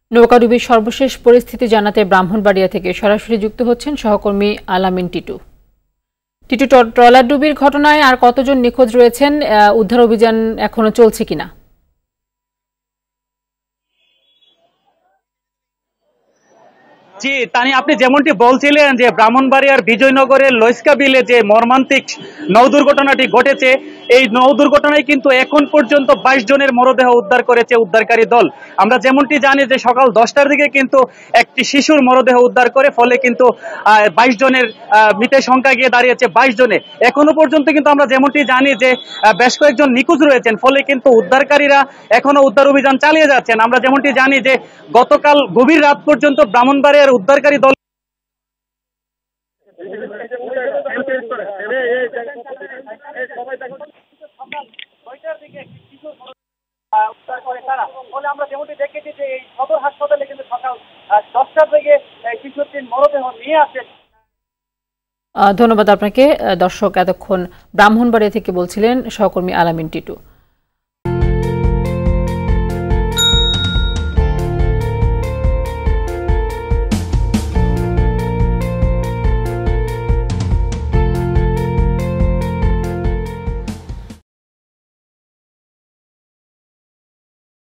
নৌকাডুবির সর্বশেষ পরিস্থিতি জানাতে ব্রাহ্মণবাড়িয়া থেকে সরাসরি যুক্ত হচ্ছেন সহকর্মী আলামিন টিটু। টিটু, ট্রলারডুবির ঘটনায় আর কতজন নিখোঁজ রয়েছেন? উদ্ধার অভিযান এখনো চলছে কিনা? জি তানি, আপনি যেমনটি বলছিলেন যে ব্রাহ্মণবাড়িয়ার বিজয়নগরের লস্কা বিলে যে মর্মান্তিক নৌ দুর্ঘটনাটি ঘটেছে, এই নৌ দুর্ঘটনায় কিন্তু এখন পর্যন্ত 22 জনের মরদেহ উদ্ধার করেছে উদ্ধারকারী দল। আমরা যেমনটি জানি যে সকাল 10টার দিকে কিন্তু একটি শিশুর মরদেহ উদ্ধার করে, ফলে কিন্তু 22 জনের মৃতের সংখ্যা গিয়ে দাঁড়িয়েছে 22 জনে। এখনো পর্যন্ত কিন্তু আমরা যেমনটি জানি যে বেশ কয়েকজন নিখোঁজ রয়েছেন, ফলে কিন্তু উদ্ধারকারীরা এখনো উদ্ধার অভিযান চালিয়ে যাচ্ছেন। আমরা যেমনটি জানি যে গতকাল গভীর রাত পর্যন্ত ব্রাহ্মণবাড়িয়ার উদ্ধারকারী দল আমরা যেমনটি দেখেছি যে এই সদর হাসপাতালে কিন্তু সকাল 10টার দিকে শিশুটির মরদেহ নিয়ে আসে। ধন্যবাদ আপনাকে। দর্শক, এতক্ষণ ব্রাহ্মণবাড়িয়া থেকে বলছিলেন সহকর্মী আলামিন টিটু।